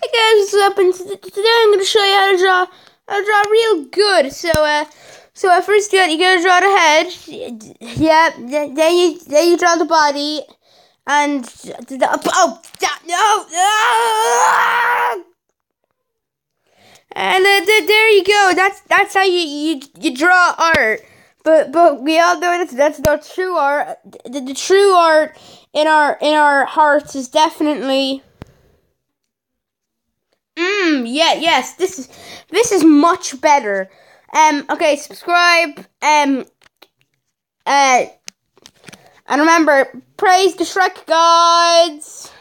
Hey guys, what's up? And today I'm going to show you how to draw real good. So first you gotta draw the head. Yeah, then you draw the body, and and there you go. That's how you draw art. But we all know that's not true art. The true art in our hearts is definitely. Yes, this is much better. Okay, subscribe. And remember, praise the Shrek gods.